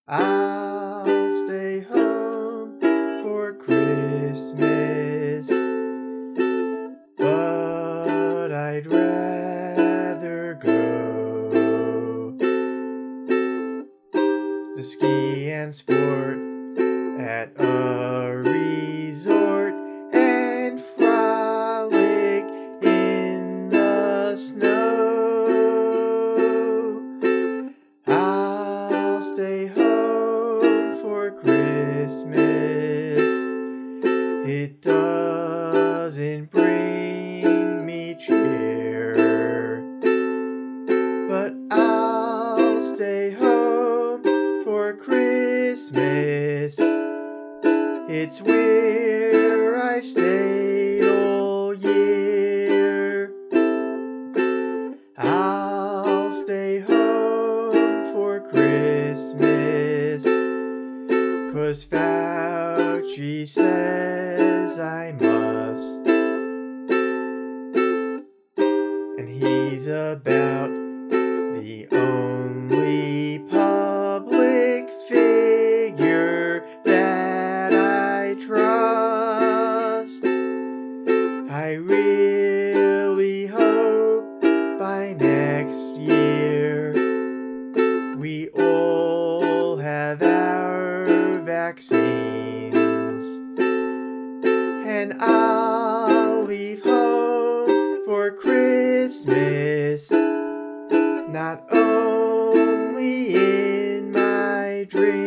I'll stay home for Christmas, but I'd rather go to ski and sport at a resort and frolic in the snow. I'll stay home for Christmas. It doesn't bring me cheer, but I'll stay home for Christmas. It's where I've stayed all year. I'll stay home for Christmas, 'cause Fauci says I must. And he's about the only public figure that I trust. I really hope by next year we all have our vaccines, and I'll leave home for Christmas, not only in my dreams.